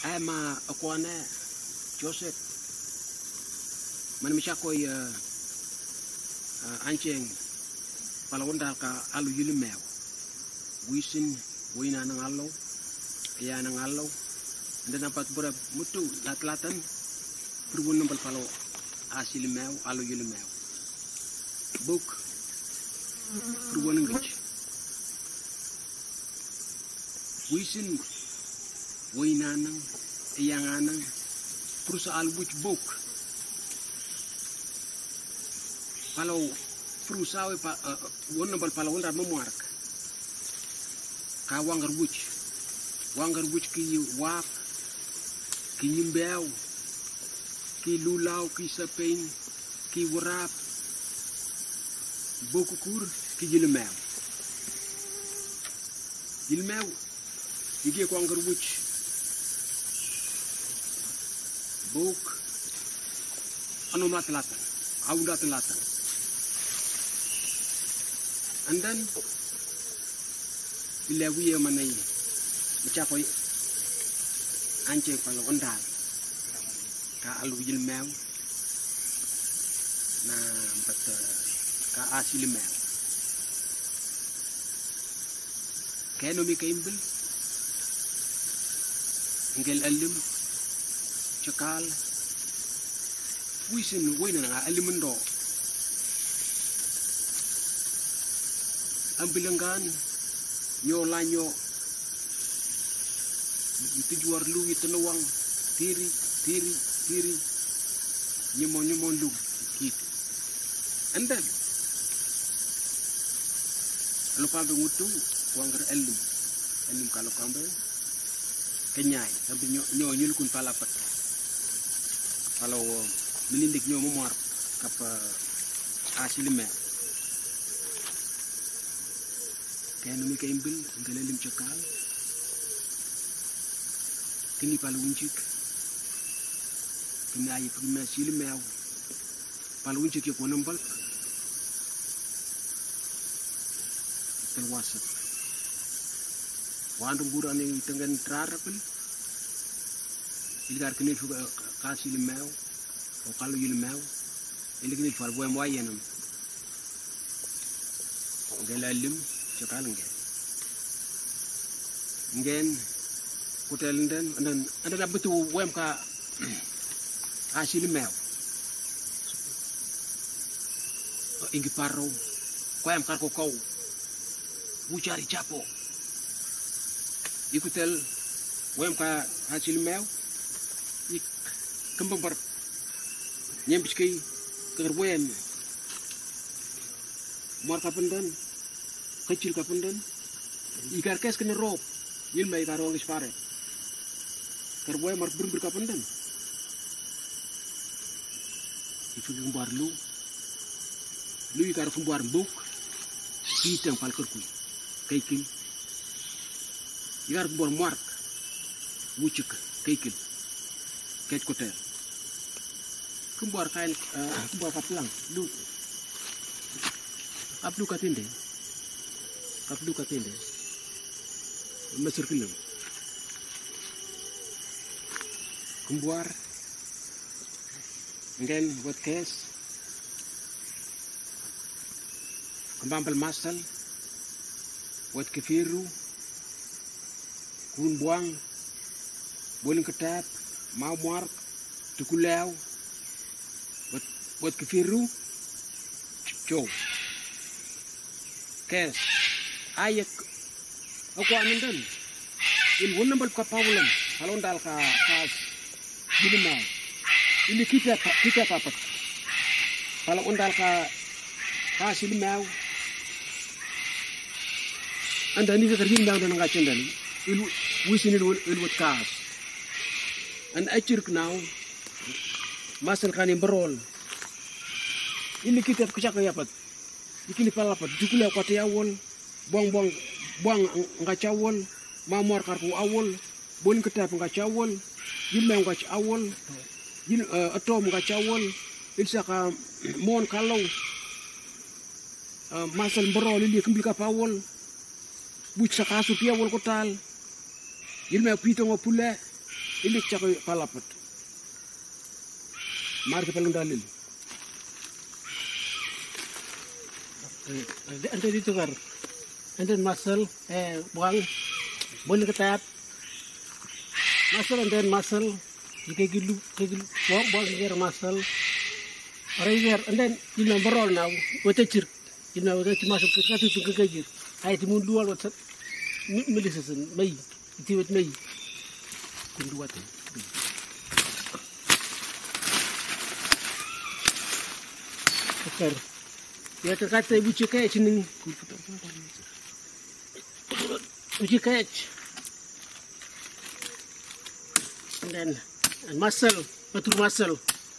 ama akwane Joseph man mi chakoy ancheng palawanda ka alu yilmeu wisin wina nang allo ya nang allo ndana pat bora mutu latlatan perwon nambal palo asil meu alu yilmeu buk perwon ngich wisin wina nang yang anang perusahaan buch buk kalau perusahaan won nambal palo wanda memuark ka wangar buch ki wap ki nyimbeu ki lulau ki sapeng ki warap bokukur ki yilmeu igi ko wangar buch buk anu matlatan awda telatan and then bila wiya manay macakoy anche palo ondal ka alu yilmeu na bat ka asilmeu keno mi kaimbel ngel alim cakal wisin wina nga alimundo ambilangan nyo lanyo itu juar lu itu luang tiri nyemo lu gitu and then kalau kambe ngutu wanggar elim kalau kambe kenyai sampai nyo nyulukun palapat kalau menindik nyo memuar kapa asilme kaya numi kaimbil ngalelim cakal kini paluncik kini ayi prima silmeu paluncik yo nambal terwasat wandung burane tengen trarapel ilgar kini fuga kasilmeu o kalu yilmeu iligni fal boy moyenam ngalalim cakal ngen kutel den anda betu wem ka asil meu ingi paro kwem kar ko kau bucari capo ikutel wem ka asil meu ik kembang bar nyempis kai ker wem mar kapendan kecil kapendan igar kes kena rob yilmeu karo ngis pare kerboy mar berbur kapendan ifu gumbar lu ikar kumbar buk pitang pal kerkui kaikil igar kumbar mark wucuk kaikil ket kotel kumbar kain kumbar kaplang lu kaplu katinde mesir kilim kumbuar ngel buat kes kembambel masal buat kefiru kun buang boleh ketap mau muar tukulau buat kefiru cow kes ayak aku anendan il wonam bal kapawlam halon dal ka yilmeu ini kita papat kalau undal ka yilmeu anda ni ka yilmeu dan nga cendan il wisin il wat kas an achirk now masal kani berol ini kita kecak yapat ikini palapat jukule ko te awol buang ngacawol mamor karku awol bon ketap ngacawol yilmeu ngacawol atom ngacawol ilsaka mon kalau masal berol li kembil kapawol buc sakasu piawol kotal yilmeu pito ngopule ilik cako palapat. Mari paling dalil. Anda ditukar. Anda muscle buang boleh ketap. Muscle and then muscle. Jika gilu buang gear muscle. Orang and then you know berol now. What a chirk. You know that masuk ke satu tu ke gajir. Hai timun dua wat milisesan mai. Itu wat mai. Kun dua tu. Okey. Ya terkata ibu cekek sini. Ibu cekek. And then muscle, batur muscle.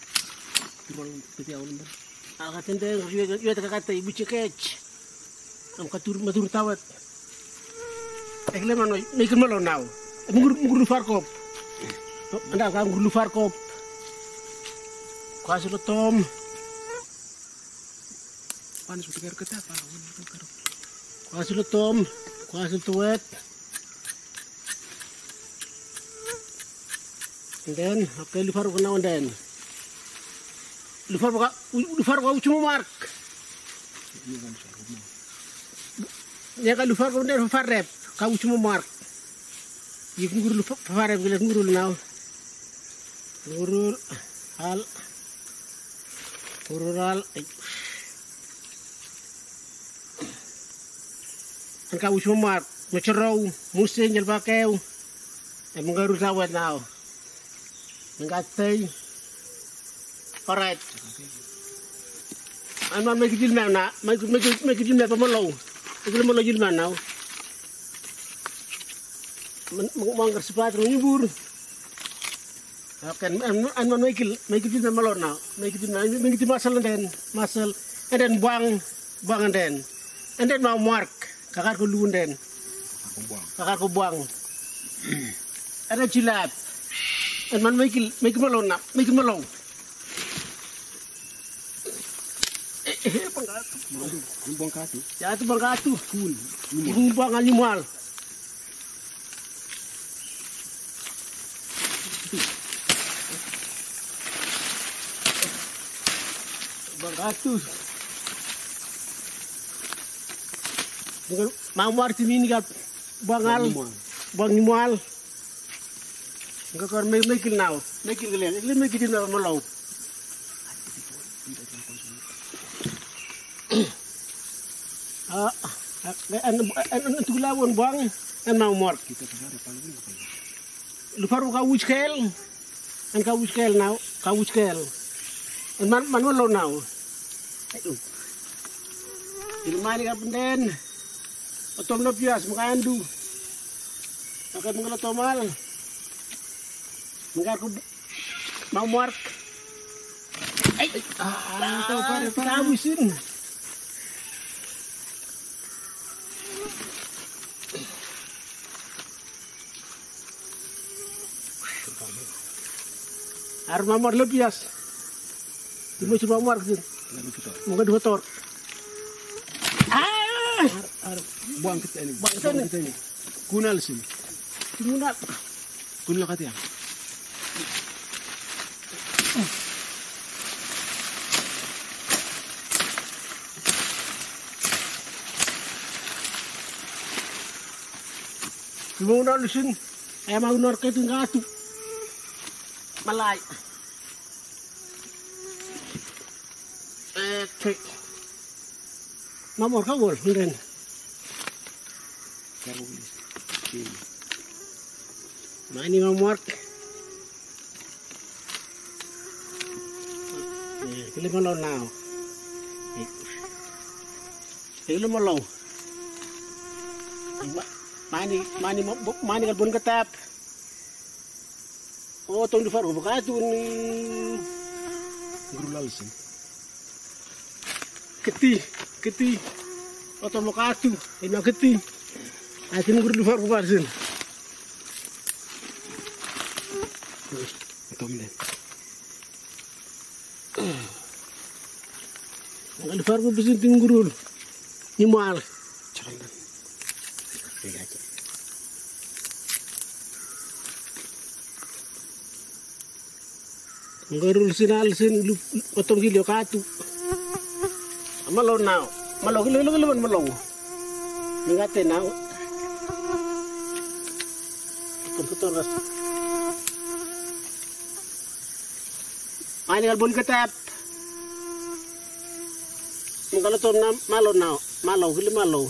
Akan tenda dia terkata ibu cekek. Am katur batur tawat. Ekle mano mikir malo now. Munguru farkop. Anda kan munguru farkop. Kuasa tom. Panas udah kerja apa? Kuasa tom, kuasa tuet. And then, okay, lufar ko na then. Lufar ko cuma mark. Ya kan lufar ko then lufar rep, kau cuma mark. Ibu guru lufar rep, guru now. Guru hal. Kau cuma mark, macam musim jual pakai, mengaruh sawat now. Mengatai, alright. Anak make yilmeu na, make yilmeu pemalau, itu malau yilmeu now. Manggar sepatu nyubur. Kan, anak make yilmeu malau now, make yilmeu masal and then buang and then mau mark. Kakak ko luun din. Kakak ko buang. Ada jilat. And man make malo na. Make malo. Buang katu. Ya tu buang katu. Cool. Ibu buang animal. Buang katu. Mau marti ini kan buang animal. Enggak kau make now, make kalian, ini make itu nama malau. Untuk lawan buang, mau mort. Lupa kau wujkel, kau wujkel now, kau wujkel. Man malau now. Ini mana kan penden? Otom na pias, makandu. Akan mengalat tomal. Mengaku mau mark. Tahu para habisin. Ar mamar lepias. Cuma coba mark sih. Mungkin dua tor. Buang kita ini. Kunal sini. Kunal. Kunal kat ya. Kunal sini. Mau nor ke tinggal tu. Malai. Cek. Mamor kau boleh. Ini mau mark. Kita malau now. Kita malau. Mani kan pun ketap. Oh, tong di faru begitu ni. Gurulal sih. Keti. Otom lokatu. Ini keti. Atin guru di faru barzin. Otom deh. Di faru barzin tim guru. Nimal. Jangan. Lihat aja. Ngarul sinal sin otong gilyo katu. Malo now. Malo gilo malo. Ngate now. Komputer ras. Ani albon ketap. Mengalo to na malo now. Malo gilo malo.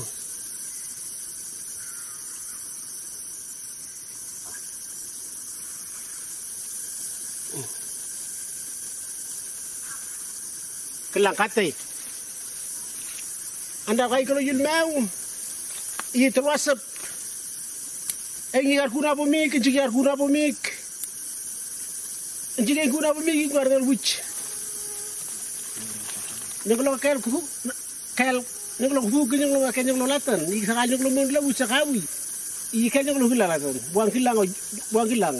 Kelang kate. Anda kay kalau yilmeu. Iya terwasap. Engi arkuna pomik, jigi arkuna pomik. Jigi arkuna pomik guardar witch. Nenglo kel nenglo ku nenglo kel nenglo latan. Ni sakali nenglo mon la witch sakawi. I kel nenglo hilatan. Buang kilang.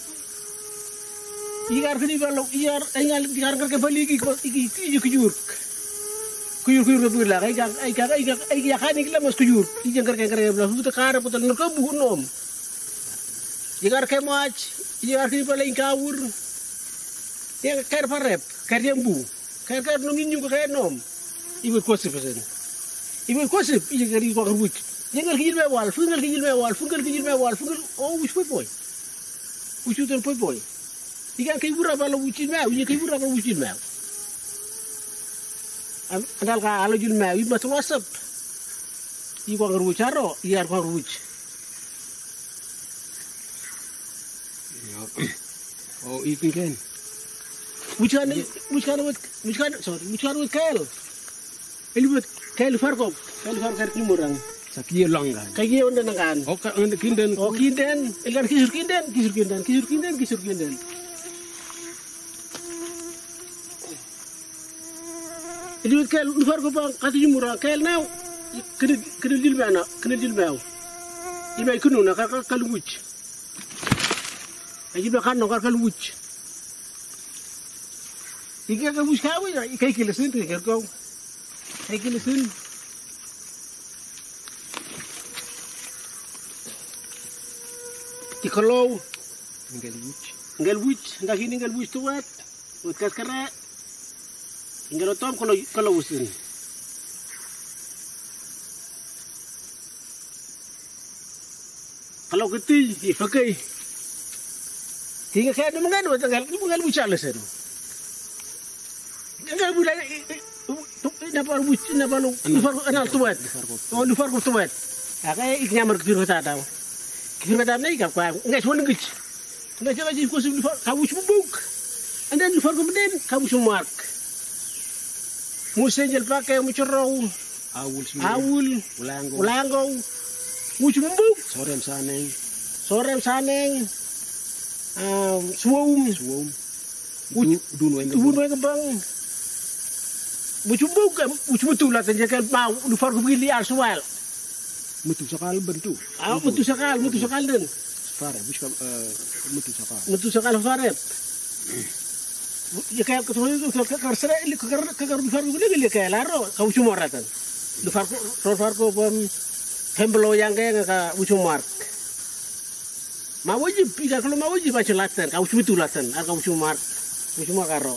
Igar kini kalau igar engal igar kerja balik iki kujur berlah igar kan ikla mas kujur ijar kerja belah itu kara putar nerkabu nom igar kemach igar kini paling kawur yang kair parep kair jambu kair nom ini juga kair nom ibu kosip pesan ibu kosip ijar kiri kau kerbut jangan kijil mewal fungal oh wis boy usutan boy Ikan kibura balo wucin mau, ikan kibura balo wucin mau. Andal ka alo jul mau, iba terwasap. Iba ngeruc caro, iar kau ngeruc. Oh, ikan kan? Bukan kel. Ini buat kel farkop kimurang. Sakit langgan. Kayak onda nangan. Oh, onda kinden. Oh kinden, ikan kisur kinden. Ini kel luar ko bang kati jumura kel now kena jilbana kena jilbau ibai kuno na kaluwuc aji ba kan no kaluwuc iga ka buskawi ya ikai kilesin te kerko kai kilesin ikolo ngelwuc ndakini ngelwuc tuwat ut kaskara Ingalo tom kalau usin. Kalau keti, ifakai. Hingga kaya mengadu tanggal bucala sen. Enggak bulan napa lu anal tuat. Oh lu farko tuat. Kaya iknyamar kefir tata. Kefir tata ni kau enggak suan ngich. Enggak coba jadi khusus kau buk. Anda lu farko beden kau sumark. Musenjel pakai mucurau, awul, ulango, mucumbuk, sorem saneng, suum, dun kebang, mucumbuk, mucubutulah tenjakan mau, lu farko begini aswal, mutu sakal bentuk, mutu sakal den, fare, bukan mutu sakal fare. Ya kayak ketemu itu karsera ini kakar farko gini kayak laro kau cumoratan lu farko pembelo yang kayak ucumar mau wajib kalau mau wajib baca latan kau cumutulatan kau cumar karo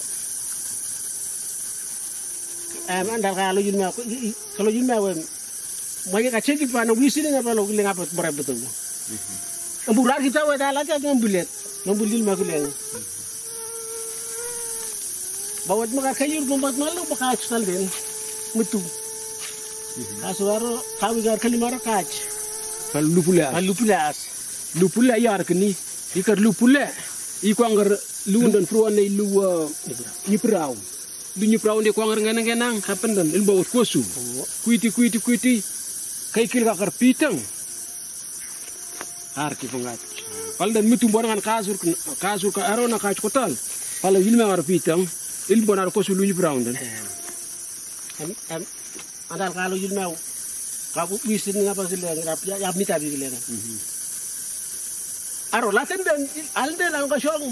andal kalau jumlah banyak kacang di mana wisi dengan apa lo ngapa berapa betul emburan kita wadah lagi ngambil ilmu kuliah Bawat makakayur membuat malu makacukal din mutu. Kasuaro kami gar kalimara kac. Kalau lupula yar kini ikar lupula iku anggar luundan fruan lu nyiprau. Lu nyiprau de ko anggar ngenang kapan dan il bawat kosu. Kuiti kay kil kakar pitang. Arti pengat. Pal dan mutu bonangan kasur ka arona kac kotal. Pal yilmeu ar pitang il bonar ko sulu nyiprau dan. Andal kalau yilmeu kabu bisin ngapa sila ya mita bigileng. Aro laten dan alden al kacong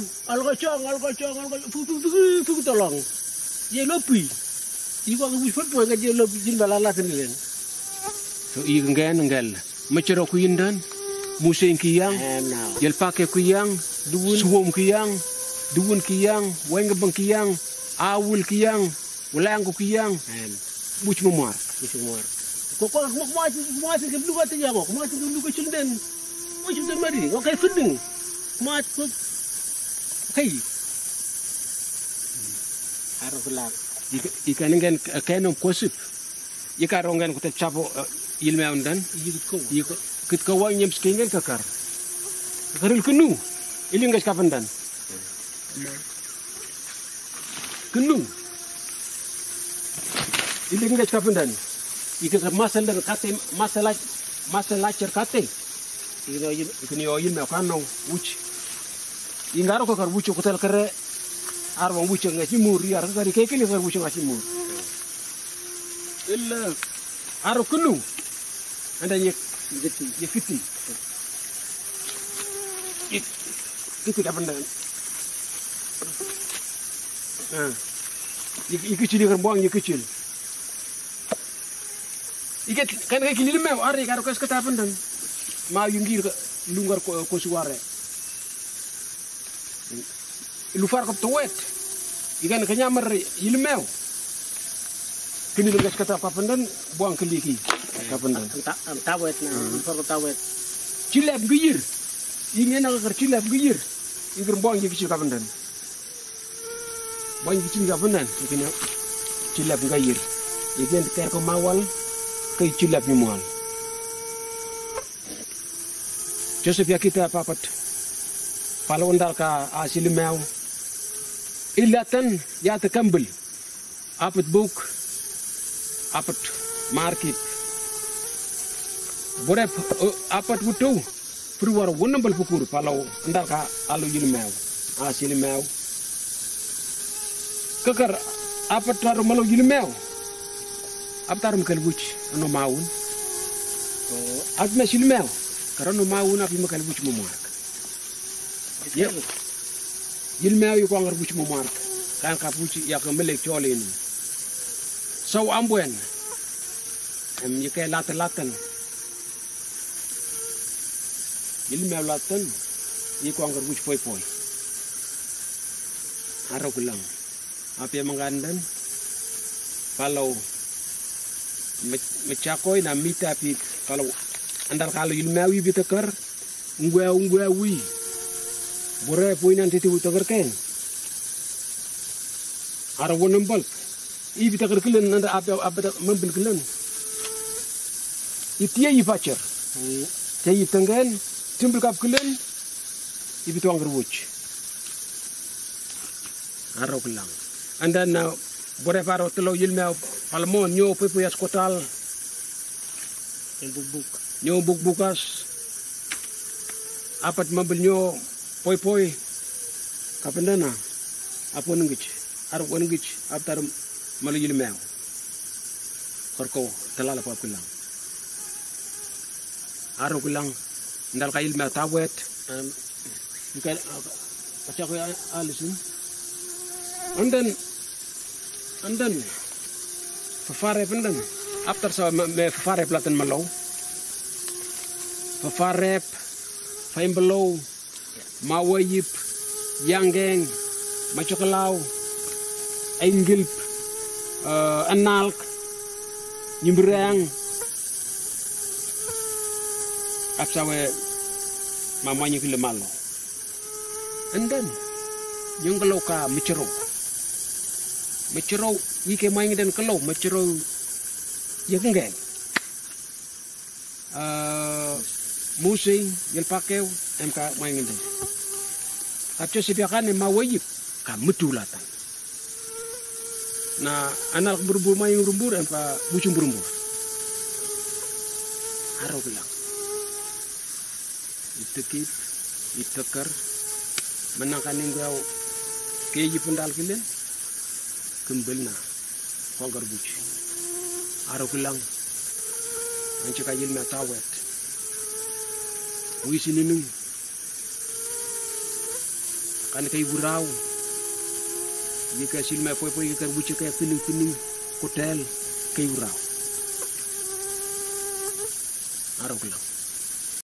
fu tolong. Ye lopi. Iku aku wis popo nga je lopi jin bala laten len. So i ngel macero ku yindan musen ki yang yel pake ku yang suwom ku yang duwun kiyang, wengebeng kiyang, awul kiyang, ulangu kiyang, buch memuar. Kok masih ke dulu kata jago, masih dulu ke Sundan. Masih Sundan mari, kok kayak fendeng. Masih Hey, harus gelap. ikan ingin kenom kosip. Ika rongan kuta capo yilmeu dan kit kawan nyem skingen kakar. Kakaril kenu. Ili ngas kapan dan. Kenu. Ili ngas kapan dan. Ika masal dan kate masalah cerkate. Ikini yilmeu kano wuch. Ingaro kakar wuch kutel kere. Arwang wuch ngasi muri ar kakari kekeli kakar wuch ngasi muri. Illa aro kenu. Anda yekiti. Itu kapan dah? Ikicil kan buang ikicil. Ikat kan kayak gini lemau ari karo kas ketapan dan mau yunggir ke lunggar ko suare. Lufar kap tuwet. Ikan kenyamar ilmeu. Kini lunggas ketapan dan buang keliki. Kapan dan? Tawet na, lufar ko tawet. Cilap giyir. Ingin nak kercilap giyir. Ingin buang ikicil kapan dan? Buang ikicil kapan dan? Ingin cilap giyir. Ingin ter kemawal. Kay cilap ni mual. Joseph ya kita papat. Pala undal ka asil mew. Ilatan ya tekambel. Apat book. Apat market. Borep apat wutu. Perwar wonambal pukur pala undal ka alu yil mew. Asil mew. Kakar apat taru malu yil mew. Aptar makal buch ano maun. At na silmeo. Karon no maun api makal buch mumuark. Yilmeo yu kwangar buch mumuark. Kan ka buch ya kemelek chole ni. So ambuen. Yu kay latan. Yilmeo latan. Yu kwangar buch poi. Araw kulang. Api mangandan. Kalau mecakoy na mita pi kalau andal kalau yilmeu bitakar ungwe bore poin nanti tu takar ken ara wonambal I bitakar kelen anda apa membil kelen itia ifacer tay tengen timbul kap kelen ibitu anggar wuch ara kulang anda na bore faro telo yilmeu palmon nyo puyas kotal nyo bukas apat mabel nyo poi kapendana apo nungich arok nungich aptar malu yilmeu korko talala pa kulang arok kulang ndal ka yilmeu tawet ikan pacak ko alisun andan Fafare pendem. After sa me fafare platan malo. Fafare faimbelo mawayip yanggeng machoklaw engilp analk nyimbrang apsawe mamanya kile malo. And then yung kaloka michero. Macero, ike main dan kalau macero, ya kengen. Musing, yel pakeu, MK main dan. Kapco sebiakan emang wajib, kamu tulatan. Na anak berburu main berburu, MK bucung berburu. Haro bilang, itekip, itekar, menangkan yang keji pendal kalian. Kembelna konggar buci aro kulang anca kayil na tawet wisi ninung kan kay buraw yika silma poi yika buci kay pining hotel kay buraw aro kulang